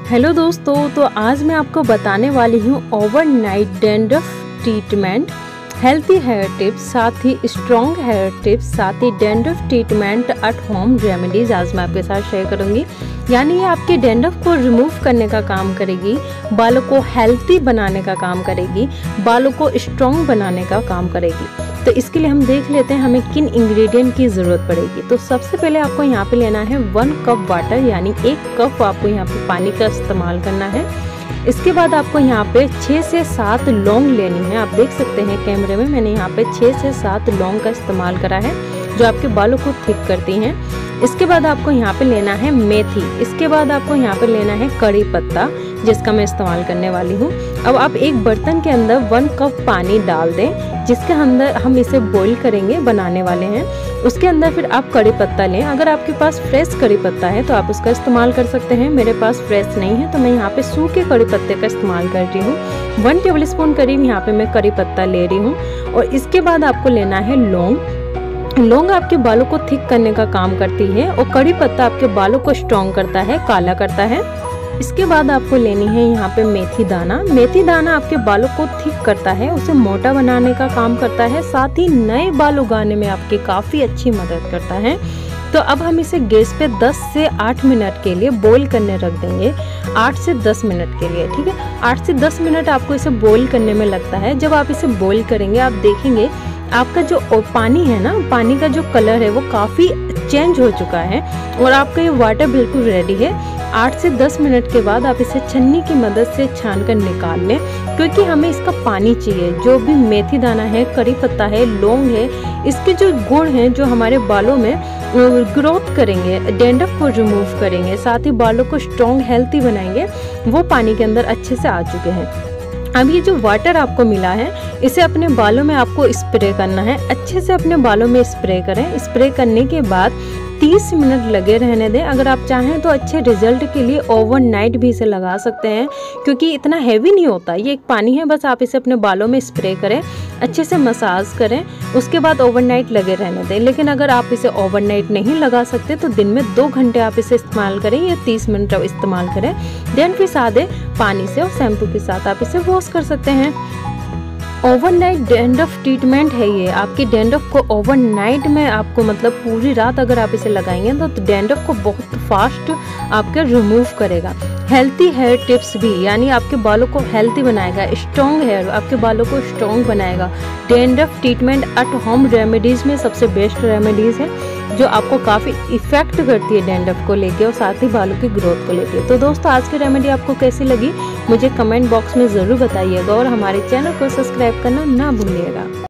Hello दोस्तों, तो आज मैं आपको बताने वाली हूँ overnight dandruff treatment, healthy hair tips, साथ ही स्ट्रॉन्ग हेयर टिप्स, साथ ही dandruff treatment at home remedies आज मैं आपके साथ शेयर करूँगी। यानी ये आपके डैंड्रफ को रिमूव करने का काम करेगी, बालों को हेल्थी बनाने का काम करेगी, बालों को स्ट्रॉन्ग बनाने का काम करेगी। तो इसके लिए हम देख लेते हैं हमें किन इंग्रेडिएंट की ज़रूरत पड़ेगी। तो सबसे पहले आपको यहाँ पे लेना है 1 कप वाटर, यानी 1 कप आपको यहाँ पे पानी का इस्तेमाल करना है। इसके बाद आपको यहाँ पे 6 से 7 लौंग लेनी है। आप देख सकते हैं कैमरे में मैंने यहाँ पे 6 से 7 लौंग का इस्तेमाल करा है, जो आपके बालों को थिक करती हैं। इसके बाद आपको यहाँ पे लेना है मेथी। इसके बाद आपको यहाँ पे लेना है कड़ी पत्ता, जिसका मैं इस्तेमाल करने वाली हूँ। अब आप एक बर्तन के अंदर 1 कप पानी डाल दें, जिसके अंदर हम इसे बॉईल करेंगे, बनाने वाले हैं। उसके अंदर फिर आप कड़ी पत्ता लें। अगर आपके पास फ्रेश कड़ी पत्ता है तो आप उसका इस्तेमाल कर सकते हैं। मेरे पास फ्रेश नहीं है तो मैं यहाँ पे सूखे कड़ी पत्ते का इस्तेमाल कर रही हूँ। 1 टेबल स्पून करीब यहाँ पे मैं कड़ी पत्ता ले रही हूँ। और इसके बाद आपको लेना है लौंग। लौंग आपके बालों को थिक करने का काम करती है और कड़ी पत्ता आपके बालों को स्ट्रॉन्ग करता है, काला करता है। इसके बाद आपको लेनी है यहाँ पे मेथी दाना। मेथी दाना आपके बालों को थिक करता है, उसे मोटा बनाने का काम करता है, साथ ही नए बाल उगाने में आपके काफ़ी अच्छी मदद करता है। तो अब हम इसे गैस पे 10 से 8 मिनट के लिए बॉईल करने रख देंगे। 8 से 10 मिनट के लिए, ठीक है। 8 से 10 मिनट आपको इसे बॉईल करने में लगता है। जब आप इसे बॉईल करेंगे आप देखेंगे आपका जो पानी है ना, पानी का जो कलर है वो काफ़ी चेंज हो चुका है और आपका ये वाटर बिल्कुल रेडी है। 8 से 10 मिनट के बाद आप इसे छन्नी की मदद से छान कर निकाल लें, क्योंकि हमें इसका पानी चाहिए। जो भी मेथी दाना है, कड़ी पत्ता है, लौंग है, इसके जो गुण हैं जो हमारे बालों में ग्रोथ करेंगे, डैंड्रफ को रिमूव करेंगे, साथ ही बालों को स्ट्रॉन्ग हेल्थी बनाएंगे, वो पानी के अंदर अच्छे से आ चुके हैं। अब ये जो वाटर आपको मिला है इसे अपने बालों में आपको स्प्रे करना है। अच्छे से अपने बालों में स्प्रे करें। स्प्रे करने के बाद 30 मिनट लगे रहने दें। अगर आप चाहें तो अच्छे रिजल्ट के लिए ओवरनाइट भी इसे लगा सकते हैं, क्योंकि इतना हैवी नहीं होता। ये एक पानी है, बस आप इसे अपने बालों में स्प्रे करें, अच्छे से मसाज करें, उसके बाद ओवरनाइट लगे रहने दें। लेकिन अगर आप इसे ओवरनाइट नहीं लगा सकते तो दिन में 2 घंटे आप इसे इस्तेमाल करें या 30 मिनट इस्तेमाल करें। देन फिर सादे पानी से और शैम्पू के साथ आप इसे वॉश कर सकते हैं। ओवरनाइट डैंड्रफ ट्रीटमेंट है ये। आपकी डैंड्रफ को ओवरनाइट में आपको मतलब पूरी रात अगर आप इसे लगाएंगे तो डैंड्रफ को बहुत फास्ट आपके रिमूव करेगा। हेल्थी हेयर टिप्स भी, यानी आपके बालों को हेल्थी बनाएगा, स्ट्रॉन्ग हेयर आपके बालों को स्ट्रॉन्ग बनाएगा। Dandruff treatment at home remedies में सबसे बेस्ट रेमेडीज है, जो आपको काफ़ी इफेक्ट करती है डैंड्रफ को लेके और साथ ही बालों की ग्रोथ को लेके। तो दोस्तों, आज की रेमेडी आपको कैसी लगी मुझे कमेंट बॉक्स में ज़रूर बताइएगा और हमारे चैनल को सब्सक्राइब करना ना भूलिएगा।